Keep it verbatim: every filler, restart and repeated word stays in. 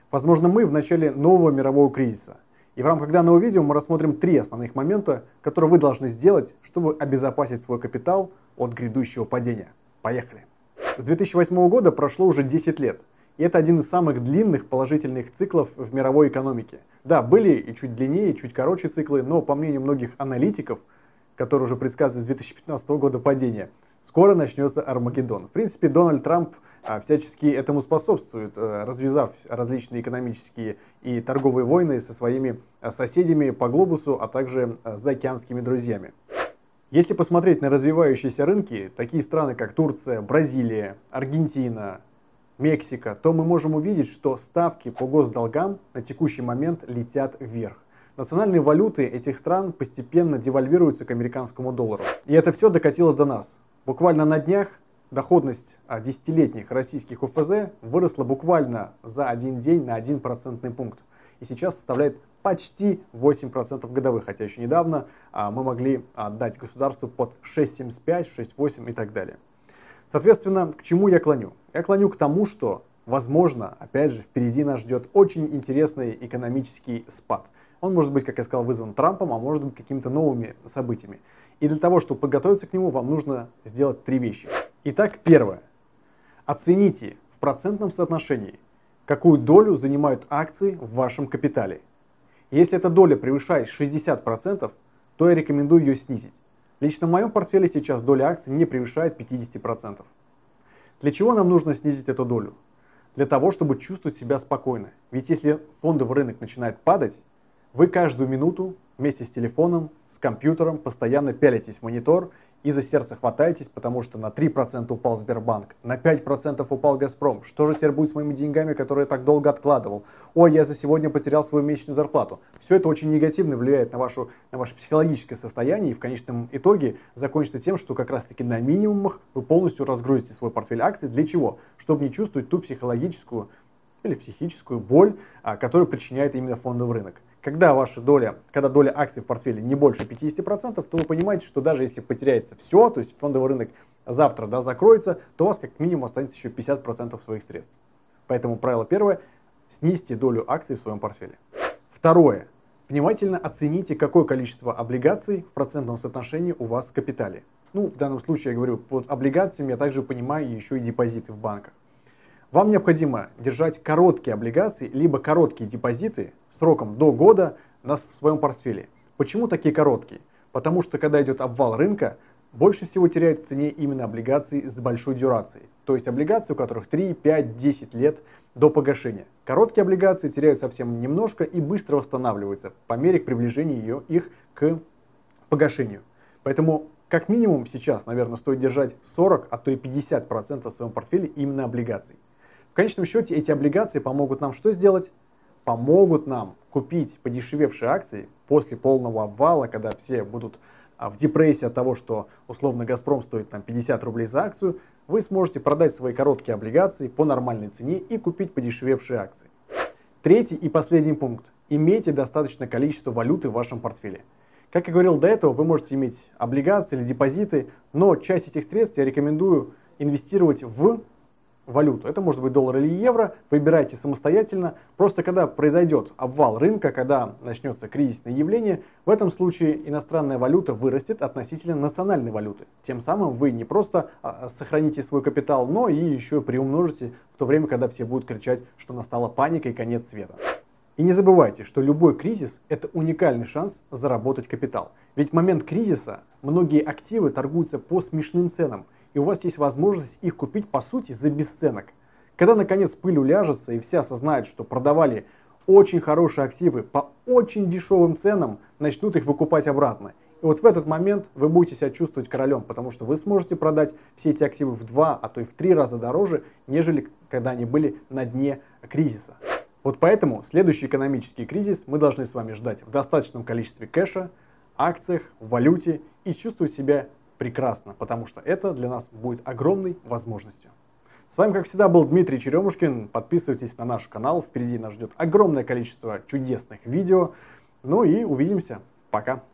Возможно, мы в начале нового мирового кризиса. И в рамках данного видео мы рассмотрим три основных момента, которые вы должны сделать, чтобы обезопасить свой капитал от грядущего падения. Поехали! С две тысячи восьмого года прошло уже десять лет. И это один из самых длинных положительных циклов в мировой экономике. Да, были и чуть длиннее, и чуть короче циклы, но по мнению многих аналитиков, которые уже предсказывают с две тысячи пятнадцатого года падение, скоро начнется Армагеддон. В принципе, Дональд Трамп а, всячески этому способствует, а, развязав различные экономические и торговые войны со своими а, соседями по глобусу, а также а, заокеанскими друзьями. Если посмотреть на развивающиеся рынки, такие страны как Турция, Бразилия, Аргентина, Мексика, то мы можем увидеть, что ставки по госдолгам на текущий момент летят вверх. Национальные валюты этих стран постепенно девальвируются к американскому доллару. И это все докатилось до нас. Буквально на днях доходность десятилетних российских ОФЗ выросла буквально за один день на один процентный пункт. И сейчас составляет почти восемь процентов годовых, хотя еще недавно а, мы могли отдать государству под шесть целых семьдесят пять, шесть целых восемь и так далее. Соответственно, к чему я клоню? Я клоню к тому, что, возможно, опять же, впереди нас ждет очень интересный экономический спад. Он может быть, как я сказал, вызван Трампом, а может быть какими-то новыми событиями. И для того, чтобы подготовиться к нему, вам нужно сделать три вещи. Итак, первое. Оцените в процентном соотношении, какую долю занимают акции в вашем капитале. Если эта доля превышает шестьдесят процентов, то я рекомендую ее снизить. Лично в моем портфеле сейчас доля акций не превышает пятидесяти процентов. Для чего нам нужно снизить эту долю? Для того, чтобы чувствовать себя спокойно. Ведь если фондовый рынок начинает падать, вы каждую минуту вместе с телефоном, с компьютером постоянно пялитесь в монитор и за сердце хватаетесь, потому что на три процента упал Сбербанк, на пять процентов упал Газпром. Что же теперь будет с моими деньгами, которые я так долго откладывал? Ой, я за сегодня потерял свою месячную зарплату. Все это очень негативно влияет на, вашу, на ваше психологическое состояние и в конечном итоге закончится тем, что как раз таки на минимумах вы полностью разгрузите свой портфель акций. Для чего? Чтобы не чувствовать ту психологическую или психическую боль, которую причиняет именно фондовый рынок. Когда ваша доля, когда доля акций в портфеле не больше пятидесяти процентов, то вы понимаете, что даже если потеряется все, то есть фондовый рынок завтра да, закроется, то у вас как минимум останется еще пятьдесят процентов своих средств. Поэтому правило первое – снизьте долю акций в своем портфеле. Второе. Внимательно оцените, какое количество облигаций в процентном соотношении у вас в капитале. Ну, в данном случае я говорю, под облигациями я также понимаю еще и депозиты в банках. Вам необходимо держать короткие облигации, либо короткие депозиты сроком до года в своем портфеле. Почему такие короткие? Потому что когда идет обвал рынка, больше всего теряют в цене именно облигации с большой дюрацией. То есть облигации, у которых три, пять, десять лет до погашения. Короткие облигации теряют совсем немножко и быстро восстанавливаются по мере приближения ее, их к погашению. Поэтому как минимум сейчас, наверное, стоит держать сорок, а то и пятьдесят процентов в своем портфеле именно облигаций. В конечном счете эти облигации помогут нам что сделать? Помогут нам купить подешевевшие акции после полного обвала, когда все будут в депрессии от того, что условно Газпром стоит там пятьдесят рублей за акцию, вы сможете продать свои короткие облигации по нормальной цене и купить подешевевшие акции. Третий и последний пункт. Имейте достаточное количество валюты в вашем портфеле. Как я говорил до этого, вы можете иметь облигации или депозиты, но часть этих средств я рекомендую инвестировать в валюту. Это может быть доллар или евро, выбирайте самостоятельно. Просто когда произойдет обвал рынка, когда начнется кризисное явление, в этом случае иностранная валюта вырастет относительно национальной валюты. Тем самым вы не просто сохраните свой капитал, но и еще приумножите в то время, когда все будут кричать, что настала паника и конец света. И не забывайте, что любой кризис – это уникальный шанс заработать капитал. Ведь в момент кризиса многие активы торгуются по смешным ценам, и у вас есть возможность их купить по сути за бесценок. Когда наконец пыль уляжется и все осознают, что продавали очень хорошие активы по очень дешевым ценам, начнут их выкупать обратно. И вот в этот момент вы будете себя чувствовать королем, потому что вы сможете продать все эти активы в два, а то и в три раза дороже, нежели когда они были на дне кризиса. Вот поэтому следующий экономический кризис мы должны с вами ждать в достаточном количестве кэша, акциях, валюте и чувствовать себя прекрасно, потому что это для нас будет огромной возможностью. С вами, как всегда, был Дмитрий Черемушкин. Подписывайтесь на наш канал, впереди нас ждет огромное количество чудесных видео. Ну и увидимся. Пока.